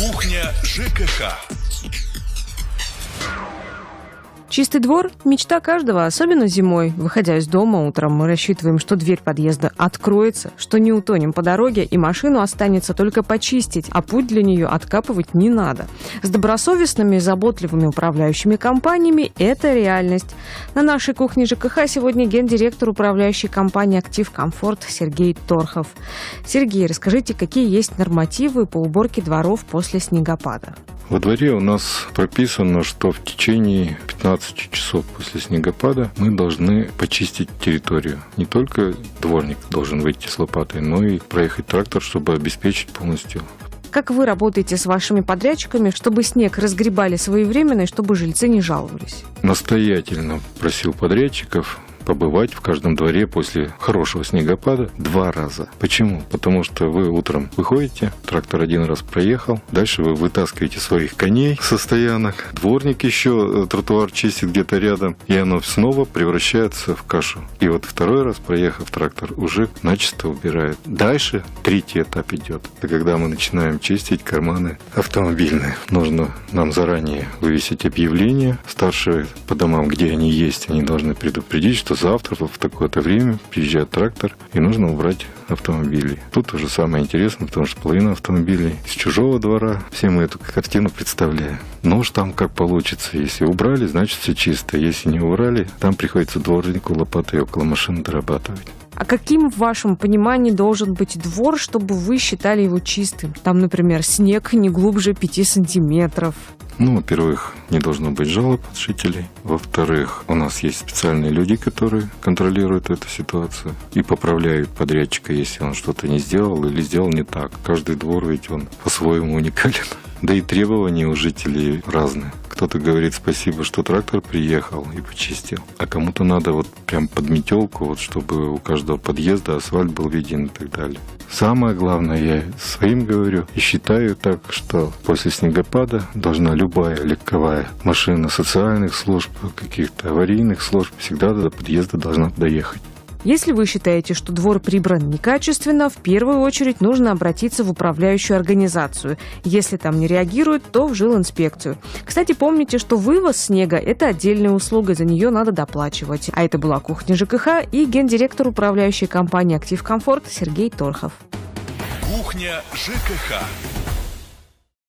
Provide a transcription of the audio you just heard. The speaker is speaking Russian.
Кухня ЖКХ. Чистый двор – мечта каждого, особенно зимой. Выходя из дома утром, мы рассчитываем, что дверь подъезда откроется, что не утонем по дороге, и машину останется только почистить, а путь для нее откапывать не надо. С добросовестными и заботливыми управляющими компаниями это реальность. На нашей кухне ЖКХ сегодня гендиректор управляющей компании «Актив Комфорт» Сергей Торхов. Сергей, расскажите, какие есть нормативы по уборке дворов после снегопада? Во дворе у нас прописано, что в течение 15 часов после снегопада мы должны почистить территорию. Не только дворник должен выйти с лопатой, но и проехать трактор, чтобы обеспечить полностью. Как вы работаете с вашими подрядчиками, чтобы снег разгребали своевременно и чтобы жильцы не жаловались? Настоятельно просил подрядчиков побывать в каждом дворе после хорошего снегопада 2 раза. Почему? Потому что вы утром выходите, трактор 1 раз проехал, дальше вы вытаскиваете своих коней со стоянок, дворник еще тротуар чистит где-то рядом, и оно снова превращается в кашу. И вот 2-й раз, проехав трактор, уже начисто убирает. Дальше 3-й этап идет. Это когда мы начинаем чистить карманы автомобильные. Нужно нам заранее вывесить объявление. Старшие по домам, где они есть, они должны предупредить, что завтра в такое-то время приезжает трактор и нужно убрать автомобили. Тут уже самое интересное, потому что половина автомобилей с чужого двора. Все мы эту картину представляем. Но уж там как получится. Если убрали, значит все чисто. Если не убрали, там приходится дворнику лопатой около машины дорабатывать. А каким, в вашем понимании, должен быть двор, чтобы вы считали его чистым? Там, например, снег не глубже 5 сантиметров. Во-первых, не должно быть жалоб от жителей. Во-вторых, у нас есть специальные люди, которые контролируют эту ситуацию и поправляют подрядчика, если он что-то не сделал или сделал не так. Каждый двор ведь он по-своему уникален. Да и требования у жителей разные. Кто-то говорит спасибо, что трактор приехал и почистил. А кому-то надо вот прям под метелку, чтобы у каждого подъезда асфальт был виден и так далее. Самое главное, я своим говорю и считаю так, что после снегопада должна любая легковая машина социальных служб, каких-то аварийных служб всегда до подъезда должна доехать. Если вы считаете, что двор прибран некачественно, в первую очередь нужно обратиться в управляющую организацию. Если там не реагируют, то в жилинспекцию. Кстати, помните, что вывоз снега – это отдельная услуга, за нее надо доплачивать. А это была кухня ЖКХ и гендиректор управляющей компании «Актив Комфорт» Сергей Торхов. Кухня ЖКХ.